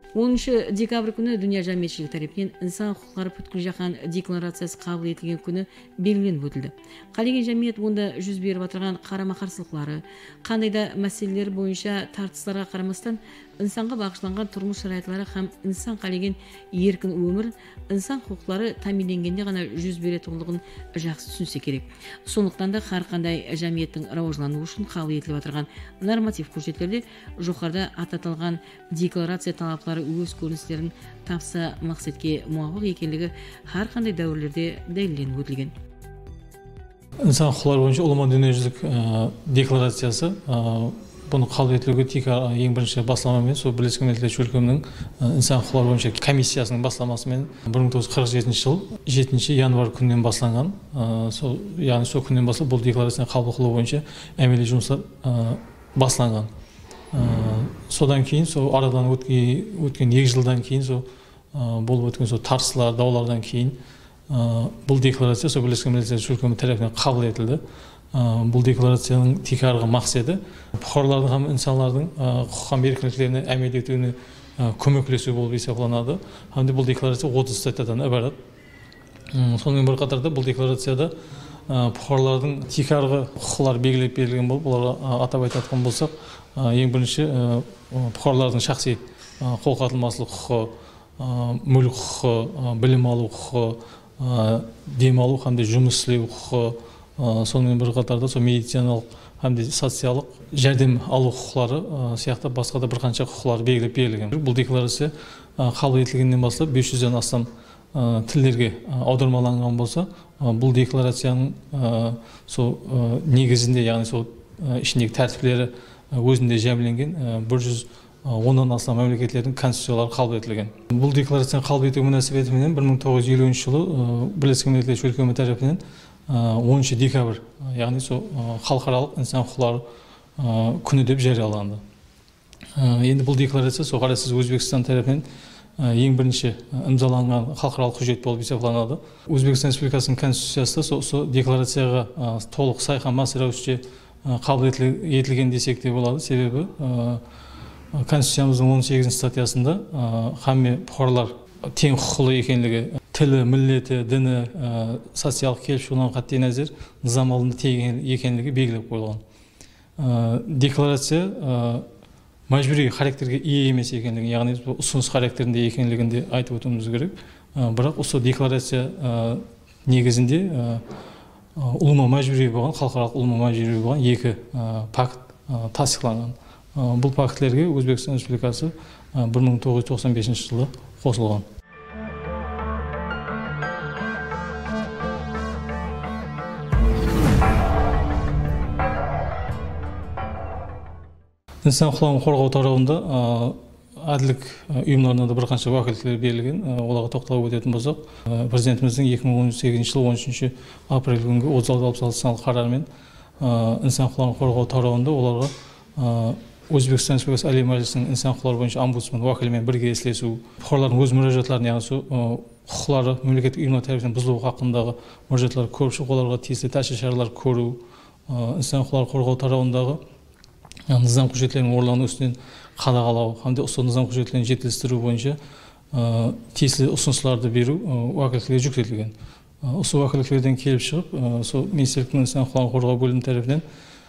10 декабрь күні Дүния Жамиатчылыгы тарапынан инсан құқықтары бүткіл жаһан декларациясы қабыл етілген күні белгіленіп өтілді. Қалеген жамият онда жүз беріп отырған қарама-қарсылықтары, қандай да мәселелер бойынша тартыстарға қарамастан инсанға бағышталған тұрмыс шарайытлары һәм инсан қалеген еркін өмір, инсан құқықтары тәминленгенде ғана жүз беретіндігін жақсы түсінсе керек. Сондықтан да har qanday jamiyatning rivojlanuvi uchun qabul etilib отырған normativ hujjatlarda yuqorida ататылған deklaratsiya talablari o'z ko'rinishlerini topsa maqsadga muvofiq ekanligi har qanday davrlarda dalillanib o'tilgan. Inson huquqlari bo'yicha Ulamo dunyoyuzilik deklaratsiyasi buni qabul etilуге тек ең бірінші басылмамен сол Бірлескен Милләттер Өлкөмінің инсан құқықтары бойынша комиссиясының басылмасымен 1947 жыл 7 январь күнінен басланған. Яғни сол күннен бастап бұл декларацияны қабыл қылу бойынша әмели жұмыстар басланған. Содан кейін сол арадан өткен 2 жылдан кейін сол болып өткен сол тартыстар, даулардан кейін бұл декларация сол Бірлескен Милләттер Өлкөмі тарапынан қабыл етілді. Бұл декларацияның тек арғы мақсаты бұқарлардың һәм инсандардың құқық һәм еркіндіктеріне әмел етуіне көмектесу болып есептелінеді. Һәм бұл декларация 30 статьядан ibarat. Сонымен бір қатарда бұл декларацияда бұқарлардың тек арғы құқықтары белгілеп берілген болып, оларға атап айтатын болсақ, ең бірінші бұқарлардың шақси қолқатылмаслық құқы, мүлік құқы, білім алу құқы, дем алу һәм жұмыс істеу құқы, сонымен бір қатарда сол медициналық һәм социалдық жәрдем алу құқықтары сияқты басқа да бірқанша құқықтар белгілеп берілген. Бұл декларация қабыл етілгеннен бастап 500-ден астам тілдерге аудармаланған болса, бұл декларацияның сол негізінде, яғни сол ішіндегі тәртіптері өзінде жәміленген 110-нан астам мемлекеттердің конституциялары қабыл етілген. Бұл декларацияны қабыл ету мөнәсәбәтімен 1950 жылы Бірлескен Милләттер Өлкөмі тарапынан 10 декабрь, яғни сол халықаралық инсан құқықтары күні деп жарияланды. Енді бұл декларация сол қарасыз Өзбекстан тарапынан ең бірінші имзаланған халықаралық құжат болып есептелінеді. Өзбекстан Республикасының конституциясы сол декларацияға толық сай һәм асыраушыше қабыл етілген десек те болады. Себебі конституциямыздың 18 статьясында һәм бұқарлар тең құқылы екенлігі, тілі, милләті, діні, социалдық келісімшартына қатты назар низам алдында тең екенлігі белгілеп қойылған. Декларация мәжбүри характерге ие емес екенлігін, яғни ұсыныс характерінде екенлігінде айтып өтуіміз керек. Бірақ осы декларация негізінде ұлыма мәжбүри болған, халықаралық ұлыма мәжбүри болған 2 пакт тасдиқланған. Бұл пактлерге Өзбекстан Республикасы 1995 жылы қосылған. Инсан құқықтарын қорғау тарауында әділдік ұйымдарына да бірқанша уәкілеттіктер берілген. Оларға тоқталып өтетін болсақ, президентіміздің 2018 жылы 13 апрель күнгі 3666 санды қарарымен инсан құқықтарын қорғау тарауында оларға Өзбекстан Республикасы Әлем Мәжілісінің инсан құқықтары бойынша омбудсмен уәкілімен бірге ислесу, бұқарлардың өз мұражатларын, яғни құқықтары мемлекеттік ұйымдар тарапынан бұзылуы хақындағы мұражатлар көп шығып, оларға тиісті тәсіл шаралар көру, инсан құқықтарын қорғау тарауындағы низам құжаттерінің орындалуының үстінен қадағалау, һәм осы низам құжаттерін жетілдіру бойынша тиісті ұсыныстарды беру уәкілеттікке жүктелген. Осы уәкілеттіктерден келіп шығып, сол министрліктің инсан құқықтарын қорғау бөлімі тарапынан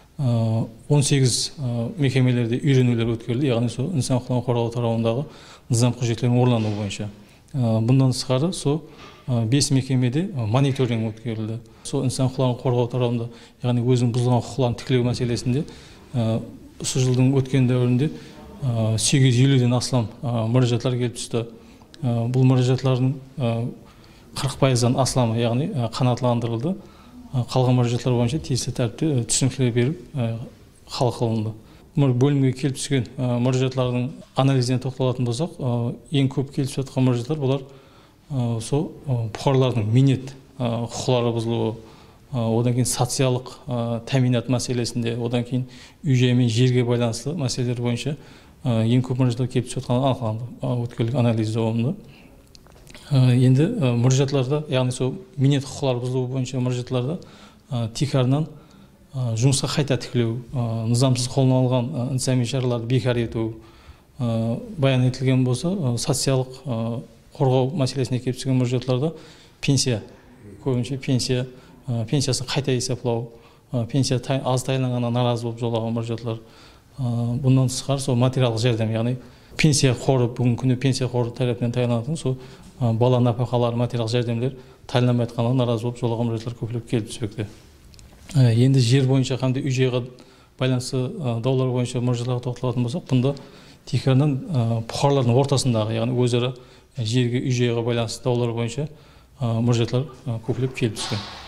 18 мекемелерде үйренулер өткізілді, яғни сол инсан құқықтарын қорғау тарауындағы низам құжаттерінің орындалуы бойынша. Бұндан тысқары сол 5 мекемеде мониторинг өткізілді. Сол инсан құқықтарын қорғау тарауында, яғни өзінің бұзылған құқықтарын тіктеу мәселесінде осы жылдың өткен дәуірінде 850-ден астам мұражатлар келіп түсті. Бұл мұражатлардың 40%-дан астамы, яғни қанағаттандырылды. Қалған мұражатлар бойынша тиісті тәртіпте түсініктеме беріп хал қылынды. Бөлімге келіп түскен мұражатлардың анализіне тоқталатын болсақ, ең көп келіп жатқан мұражатлар бұлар сол бұқарлардың минет құқықтары бұзылуы, одан кейін социалдық тәминат мәселесінде, одан кейін үй-жай мен жерге байланысты мәселелер бойынша ең көп мұражатлар келіп түскен анықталды өткелік анализ жауабында. Енді мұражатларда, яғни сол минет құқықтары бұзылуы бойынша мұражатларда тек арынан жұмысқа қайта тікілеу, низамсыз қолына алған инсани шараларды бекар ету, баян етілген болса, социалдық қорғау мәселесіне келіп түскен мұқтаждарға пенсия, көбінше пенсиясын қайта есептеу, пенсия аз тағайындалғанына наразы болып жолаған мұқтаждар. Бұнан тысқары сол материалдық жәрдем, яғни пенсия қоры, бүгінгі күні пенсия қоры тарапынан тағайындалатын сол бала нәпақалары, материалдық жәрдемдер тағайындалмай жатқанына наразы болып жолаған мұқтаждар көптеп келіп түспекте. Енді жер бойынша қандай үй-жайға байланысты даулар бойынша мұқтаждарға тоқталатын болсақ, бұнда Теһранның бұқарлардың ортасындағы, яғни өзара жерге үй-жайға байланысты даулар бойынша мұқтаждар көптеп келіп түскен.